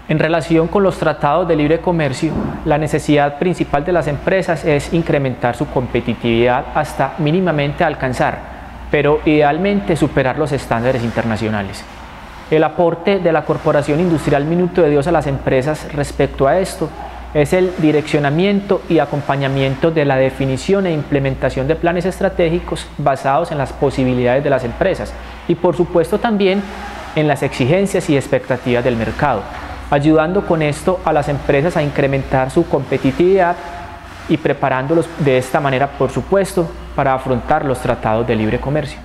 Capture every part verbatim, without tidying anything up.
En relación con los tratados de libre comercio, la necesidad principal de las empresas es incrementar su competitividad hasta mínimamente alcanzar, pero idealmente superar los estándares internacionales. El aporte de la Corporación Industrial Minuto de Dios a las empresas respecto a esto es el direccionamiento y acompañamiento de la definición e implementación de planes estratégicos basados en las posibilidades de las empresas y por supuesto también en las exigencias y expectativas del mercado, ayudando con esto a las empresas a incrementar su competitividad y preparándolos de esta manera, por supuesto, para afrontar los tratados de libre comercio.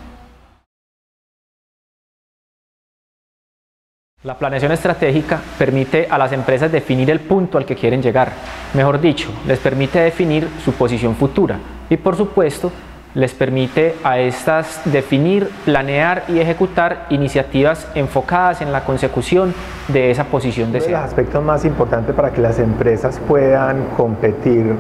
La planeación estratégica permite a las empresas definir el punto al que quieren llegar, mejor dicho, les permite definir su posición futura y, por supuesto, les permite a estas definir, planear y ejecutar iniciativas enfocadas en la consecución de esa posición deseada. Uno de los aspectos más importantes para que las empresas puedan competir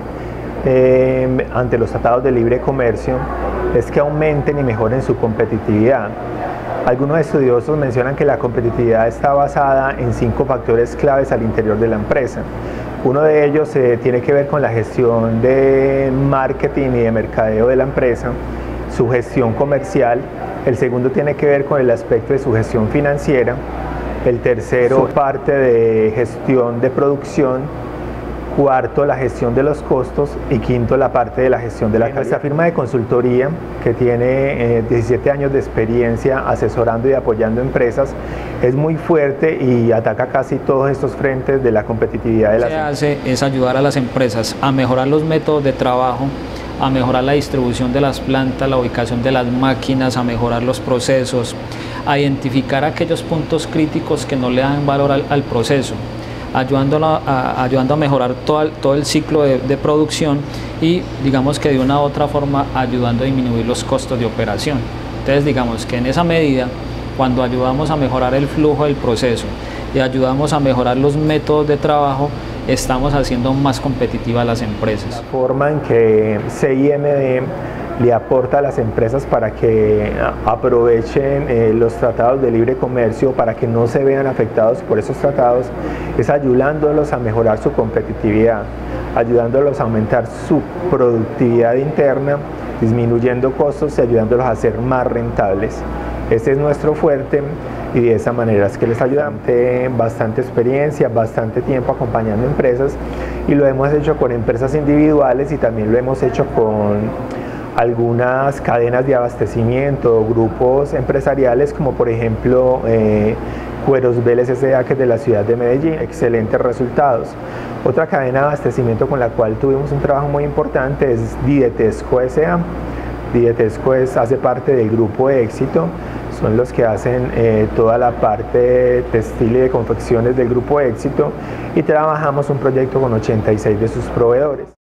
eh, ante los tratados de libre comercio es que aumenten y mejoren su competitividad. Algunos estudiosos mencionan que la competitividad está basada en cinco factores claves al interior de la empresa. Uno de ellos eh, tiene que ver con la gestión de marketing y de mercadeo de la empresa, su gestión comercial. El segundo tiene que ver con el aspecto de su gestión financiera. El tercero, parte de gestión de producción. Cuarto, la gestión de los costos. Y quinto, la parte de la gestión de la calidad. Nuestra firma de consultoría, que tiene eh, diecisiete años de experiencia asesorando y apoyando empresas, es muy fuerte y ataca casi todos estos frentes de la competitividad de las empresas. Lo que hace es ayudar a las empresas a mejorar los métodos de trabajo, a mejorar la distribución de las plantas, la ubicación de las máquinas, a mejorar los procesos, a identificar aquellos puntos críticos que no le dan valor al, al proceso, ayudando a, ayudando a mejorar todo el, todo el ciclo de, de producción y digamos que de una u otra forma ayudando a disminuir los costos de operación. Entonces digamos que en esa medida, cuando ayudamos a mejorar el flujo del proceso y ayudamos a mejorar los métodos de trabajo, estamos haciendo más competitivas a las empresas. La forma en que C I M D le aporta a las empresas para que aprovechen eh, los tratados de libre comercio, para que no se vean afectados por esos tratados, es ayudándolos a mejorar su competitividad, ayudándolos a aumentar su productividad interna, disminuyendo costos y ayudándolos a ser más rentables. Este es nuestro fuerte y de esa manera es que les ayudamos. Bastante experiencia, bastante tiempo acompañando empresas y lo hemos hecho con empresas individuales y también lo hemos hecho con algunas cadenas de abastecimiento, grupos empresariales como por ejemplo eh, Cueros Vélez S A, que es de la ciudad de Medellín, excelentes resultados. Otra cadena de abastecimiento con la cual tuvimos un trabajo muy importante es Didetesco S A. Didetesco es, hace parte del grupo de éxito, son los que hacen eh, toda la parte textil y de confecciones del grupo de éxito y trabajamos un proyecto con ochenta y seis de sus proveedores.